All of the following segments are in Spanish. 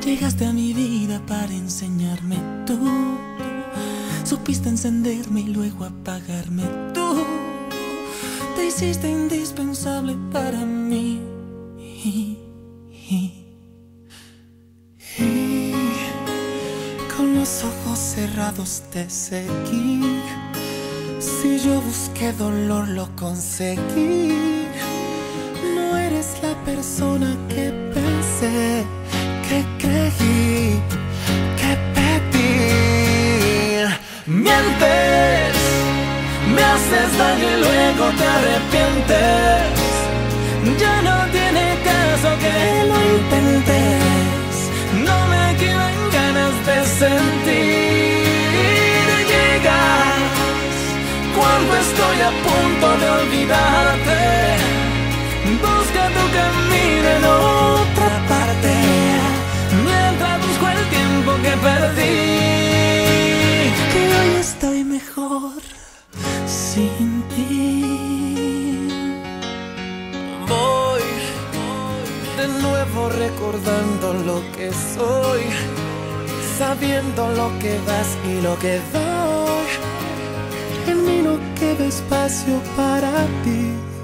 Llegaste a mi vida para enseñarme tú. Supiste encenderme y luego apagarme tú. Te hiciste indispensable para mí. Y con los ojos cerrados te seguí. Si yo busqué dolor lo conseguí. No eres la persona que pensé, que creí, que pedí. Mientes, me haces daño y luego te arrepientes. Ya no tiene caso que lo intentes. No me quedan ganas de sentir. Llegas cuando estoy a punto de olvidarte. Busca tu camino en otra parte, mientras busco el tiempo que perdí. Que hoy estoy mejor sin ti. Voy de nuevo recordando lo que soy, sabiendo lo que das y lo que doy. En mí no queda espacio para ti.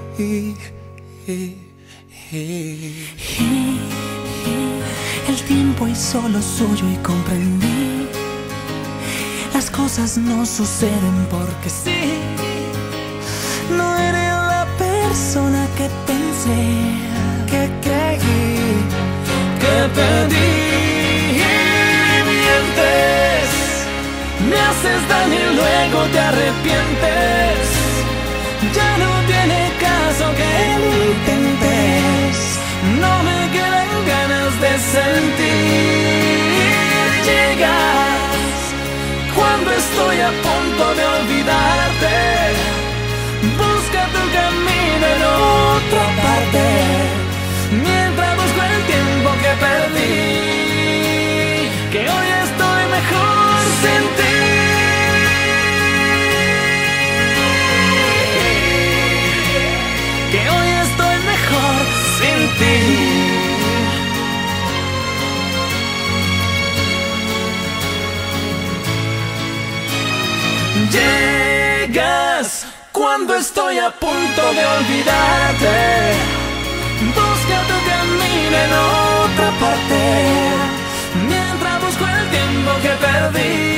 El tiempo hizo lo suyo y comprendí. Las cosas no suceden porque sí. No eres la persona que pensé, que creí, que pedí. Mientes, me haces daño y luego te arrepientes. Ya no tiene caso que lo intentes. No me quedan ganas de sentir. Llegas cuando estoy a punto de olvidarte. Busca tu camino en otra parte, mientras busco el tiempo que perdí. Que hoy estoy mejor sin ti. Que hoy estoy mejor sin ti. Llegas cuando estoy a punto de olvidarte. Busca tu camino en otra parte, mientras busco el tiempo que perdí.